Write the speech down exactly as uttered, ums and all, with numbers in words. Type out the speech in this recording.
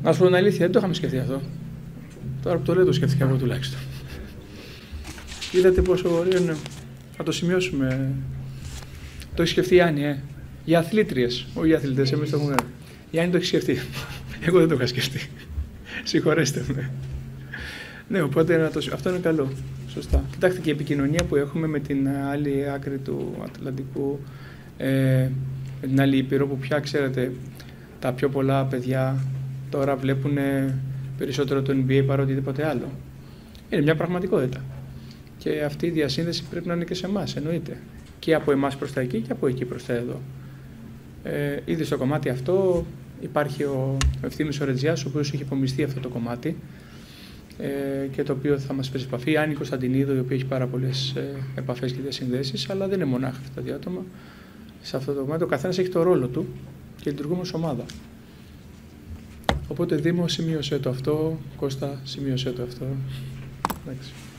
Να σου πω την αλήθεια, δεν το είχαμε σκεφτεί αυτό. Τώρα που το λέω, το σκέφτηκα εγώ τουλάχιστον. Είδατε πόσο ωραίο είναι. Θα το σημειώσουμε. Το έχει σκεφτεί η Άννη, ε. Για αθλήτριες, όχι για αθλητές, εμείς το έχουμε. Η Άννη το έχει σκεφτεί. Εγώ δεν το είχα σκεφτεί. Συγχωρέστε με. Ναι, οπότε να το... αυτό είναι καλό. Σωστά. Κοιτάξτε, και η επικοινωνία που έχουμε με την άλλη άκρη του Ατλαντικού, ε, με την άλλη Ήπειρο, που πια ξέρετε, τα πιο πολλά παιδιά τώρα βλέπουν περισσότερο το N B A παρά οτιδήποτε άλλο. Είναι μια πραγματικότητα. Και αυτή η διασύνδεση πρέπει να είναι και σε εμάς, εννοείται. Και από εμάς προς τα εκεί και από εκεί προς τα εδώ. Ε, ήδη στο κομμάτι αυτό υπάρχει ο Ευθύμης ο Ρετζιάς, ο οποίος έχει υπομειστεί αυτό το κομμάτι ε, και το οποίο θα μας φέρει σε επαφή. Η Άννη Κωνσταντινίδου, η οποία έχει πάρα πολλές ε, επαφές και διασυνδέσεις, αλλά δεν είναι μονάχα αυτά τα δύο άτομα. Σε αυτό το κομμάτι ο καθένας έχει το ρόλο του και λειτουργούμε ως ομάδα. Οπότε Δήμο, σημείωσέ το αυτό. Κώστα, σημείωσέ το αυτό. Εντάξει.